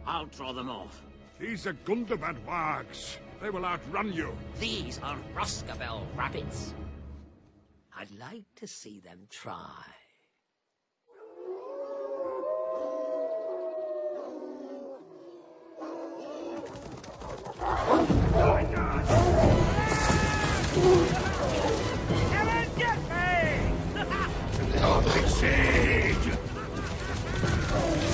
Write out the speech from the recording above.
I'll draw them off. These are Gundabad wargs. They will outrun you. These are Roscabel rabbits. I'd like to see them try. Come and get me! Siege!